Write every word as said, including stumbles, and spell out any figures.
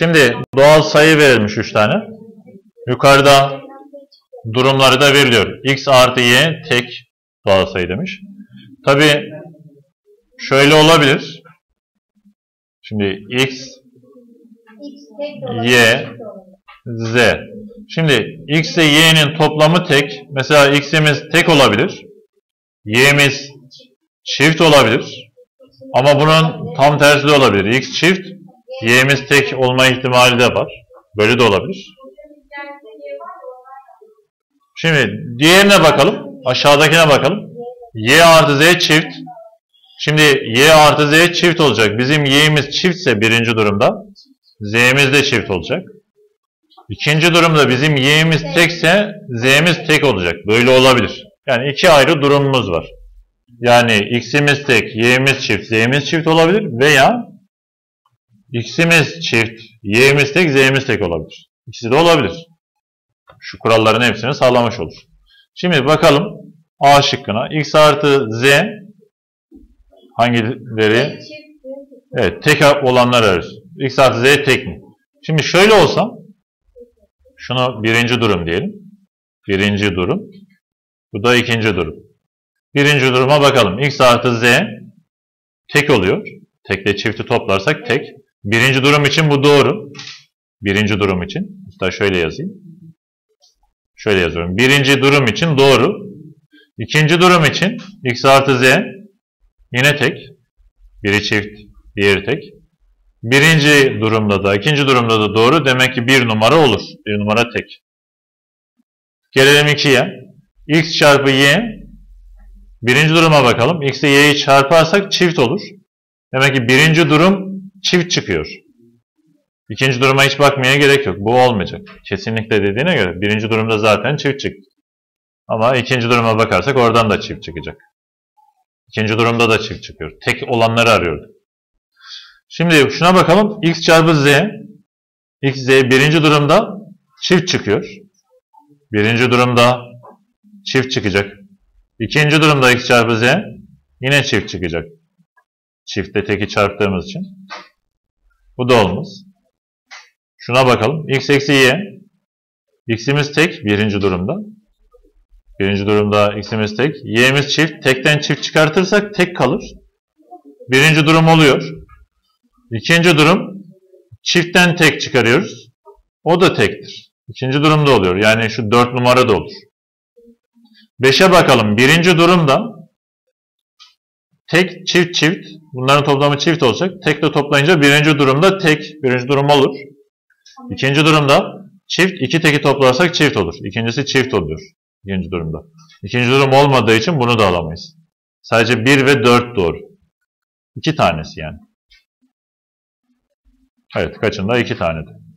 Şimdi doğal sayı verilmiş üç tane. Yukarıda durumları da veriliyor. X artı y tek doğal sayı demiş. Tabi şöyle olabilir. Şimdi x, y, z. Şimdi x ile y'nin toplamı tek. Mesela x'imiz tek olabilir. Y'miz çift olabilir. Ama bunun tam tersi de olabilir. X çift, y'miz tek olma ihtimali de var. Böyle de olabilir. Şimdi diğerine bakalım. Aşağıdakine bakalım. Y artı z çift. Şimdi y artı z çift olacak. Bizim y'miz çiftse birinci durumda z'miz de çift olacak. İkinci durumda bizim y'miz tekse z'miz tek olacak. Böyle olabilir. Yani iki ayrı durumumuz var. Yani x'imiz tek, y'miz çift, z'miz çift olabilir veya x'imiz çift, y'miz tek, z'miz tek olabilir. İkisi de olabilir. Şu kuralların hepsini sağlamış olur. Şimdi bakalım A şıkkına. X artı z hangileri? Evet, tek olanlar ararız. X artı z tek mi? Şimdi şöyle olsam, şunu birinci durum diyelim. Birinci durum. Bu da ikinci durum. Birinci duruma bakalım. X artı z tek oluyor. Tekle çifti toplarsak tek. Birinci durum için bu doğru. Birinci durum için. Hatta şöyle yazayım. Şöyle yazıyorum. Birinci durum için doğru. İkinci durum için x artı z yine tek. Biri çift, diğeri tek. Birinci durumda da, ikinci durumda da doğru. Demek ki bir numara olur. Bir numara tek. Gelelim ikiye. X çarpı y. Birinci duruma bakalım. X ile y'yi çarparsak çift olur. Demek ki birinci durum çift çıkıyor. İkinci duruma hiç bakmaya gerek yok. Bu olmayacak. Kesinlikle dediğine göre birinci durumda zaten çift çıktı. Ama ikinci duruma bakarsak oradan da çift çıkacak. İkinci durumda da çift çıkıyor. Tek olanları arıyorduk. Şimdi şuna bakalım. X çarpı z. X, z birinci durumda çift çıkıyor. Birinci durumda çift çıkacak. İkinci durumda x çarpı z yine çift çıkacak. Çiftle teki çarptığımız için. Bu da olmaz. Şuna bakalım. X eksi y. X'imiz tek birinci durumda. Birinci durumda x'imiz tek. Y'miz çift. Tekten çift çıkartırsak tek kalır. Birinci durum oluyor. İkinci durum çiftten tek çıkarıyoruz. O da tektir. İkinci durumda oluyor. Yani şu dört numara da olur. beşe bakalım. Birinci durumda tek, çift, çift. Bunların toplamı çift olacak. Tekle toplayınca birinci durumda tek. Birinci durum olur. İkinci durumda çift. iki teki toplarsak çift olur. İkincisi çift oluyor. İkinci durumda. İkinci durum olmadığı için bunu da alamayız. Sadece bir ve dört doğru. İki tanesi yani. Evet, kaçında? İki tane de.